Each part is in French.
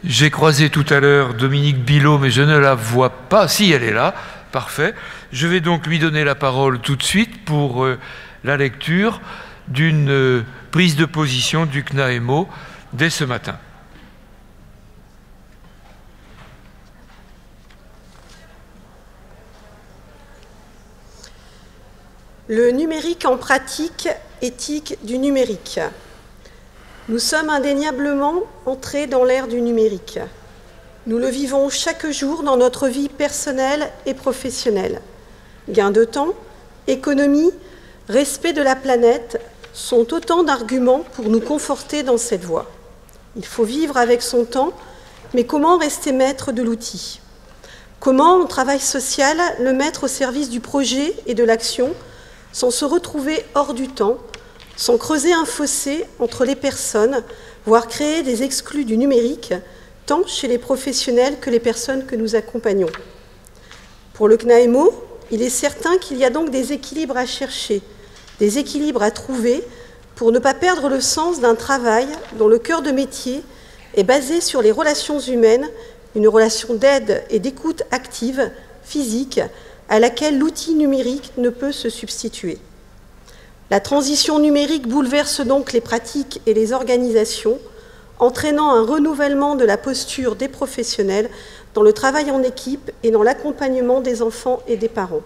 J'ai croisé tout à l'heure Dominique Bilot, mais je ne la vois pas. Si, elle est là. Parfait. Je vais donc lui donner la parole tout de suite pour la lecture d'une prise de position du CNAEMO dès ce matin. Le numérique en pratique, éthique du numérique. Nous sommes indéniablement entrés dans l'ère du numérique. Nous le vivons chaque jour dans notre vie personnelle et professionnelle. Gain de temps, économie, respect de la planète sont autant d'arguments pour nous conforter dans cette voie. Il faut vivre avec son temps, mais comment rester maître de l'outil? Comment, en travail social, le mettre au service du projet et de l'action, sans se retrouver hors du temps, sans creuser un fossé entre les personnes, voire créer des exclus du numérique, tant chez les professionnels que les personnes que nous accompagnons. Pour le CNAEMO, il est certain qu'il y a donc des équilibres à chercher, des équilibres à trouver pour ne pas perdre le sens d'un travail dont le cœur de métier est basé sur les relations humaines, une relation d'aide et d'écoute active, physique, à laquelle l'outil numérique ne peut se substituer. La transition numérique bouleverse donc les pratiques et les organisations, entraînant un renouvellement de la posture des professionnels dans le travail en équipe et dans l'accompagnement des enfants et des parents.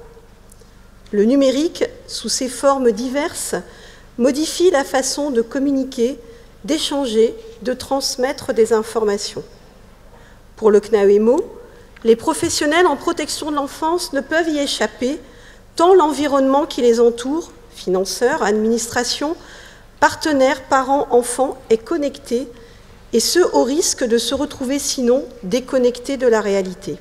Le numérique, sous ses formes diverses, modifie la façon de communiquer, d'échanger, de transmettre des informations. Pour le CNAEMO, les professionnels en protection de l'enfance ne peuvent y échapper, tant l'environnement qui les entoure, financeurs, administration, partenaires, parents, enfants, est connecté, et ce, au risque de se retrouver sinon déconnectés de la réalité.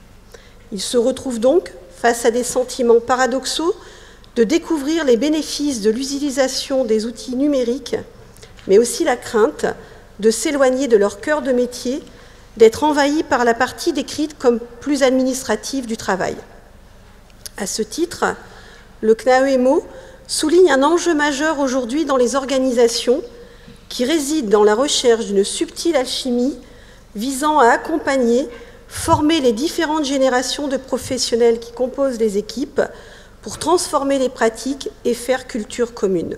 Ils se retrouvent donc face à des sentiments paradoxaux de découvrir les bénéfices de l'utilisation des outils numériques, mais aussi la crainte de s'éloigner de leur cœur de métier, d'être envahis par la partie décrite comme plus administrative du travail. À ce titre, le CNAEMO souligne un enjeu majeur aujourd'hui dans les organisations qui réside dans la recherche d'une subtile alchimie visant à accompagner, former les différentes générations de professionnels qui composent les équipes pour transformer les pratiques et faire culture commune.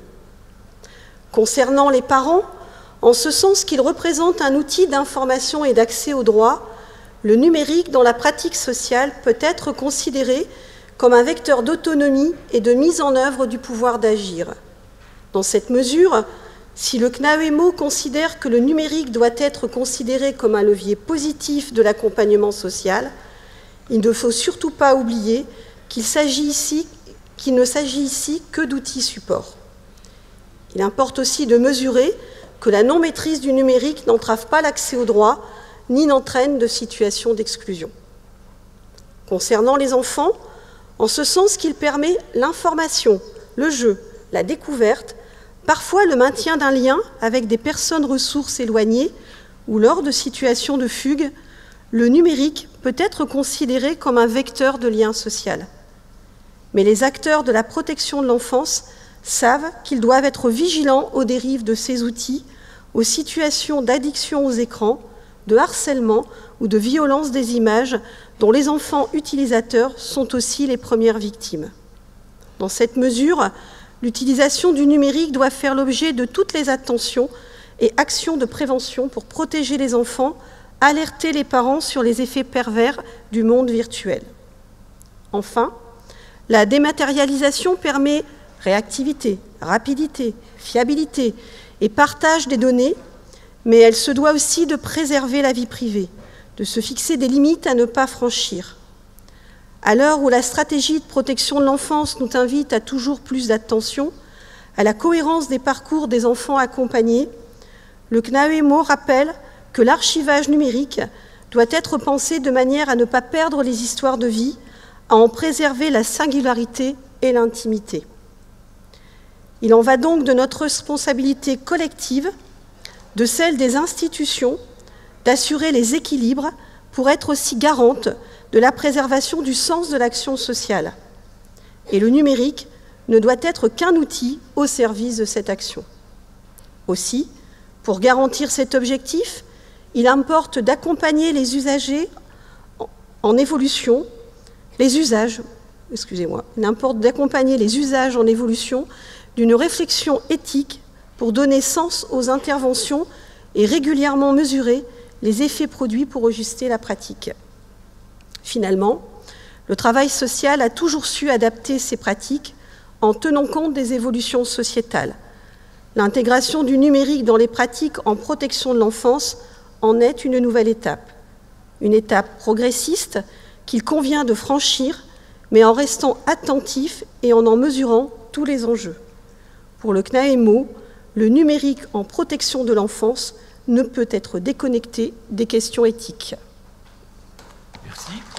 Concernant les parents, en ce sens qu'ils représentent un outil d'information et d'accès aux droits, le numérique dans la pratique sociale peut être considéré comme un vecteur d'autonomie et de mise en œuvre du pouvoir d'agir. Dans cette mesure, si le CNAEMO considère que le numérique doit être considéré comme un levier positif de l'accompagnement social, il ne faut surtout pas oublier qu'il ne s'agit ici que d'outils supports. Il importe aussi de mesurer que la non-maîtrise du numérique n'entrave pas l'accès aux droits, ni n'entraîne de situation d'exclusion. Concernant les enfants, en ce sens qu'il permet l'information, le jeu, la découverte, parfois le maintien d'un lien avec des personnes ressources éloignées ou lors de situations de fugue, le numérique peut être considéré comme un vecteur de lien social. Mais les acteurs de la protection de l'enfance savent qu'ils doivent être vigilants aux dérives de ces outils, aux situations d'addiction aux écrans, de harcèlement ou de violence des images dont les enfants utilisateurs sont aussi les premières victimes. Dans cette mesure, l'utilisation du numérique doit faire l'objet de toutes les attentions et actions de prévention pour protéger les enfants, alerter les parents sur les effets pervers du monde virtuel. Enfin, la dématérialisation permet réactivité, rapidité, fiabilité et partage des données, mais elle se doit aussi de préserver la vie privée, de se fixer des limites à ne pas franchir. À l'heure où la stratégie de protection de l'enfance nous invite à toujours plus d'attention, à la cohérence des parcours des enfants accompagnés, le CNAEMO rappelle que l'archivage numérique doit être pensé de manière à ne pas perdre les histoires de vie, à en préserver la singularité et l'intimité. Il en va donc de notre responsabilité collective, de celle des institutions, d'assurer les équilibres pour être aussi garante de la préservation du sens de l'action sociale. Et le numérique ne doit être qu'un outil au service de cette action. Aussi, pour garantir cet objectif, Il importe d'accompagner les usagers en évolution, il importe d'accompagner les usages en évolution d'une réflexion éthique pour donner sens aux interventions et régulièrement mesurer les effets produits pour ajuster la pratique. Finalement, le travail social a toujours su adapter ses pratiques en tenant compte des évolutions sociétales. L'intégration du numérique dans les pratiques en protection de l'enfance en est une nouvelle étape. Une étape progressiste qu'il convient de franchir, mais en restant attentif et en mesurant tous les enjeux. Pour le CNAEMO, le numérique en protection de l'enfance ne peut être déconnecté des questions éthiques. Merci.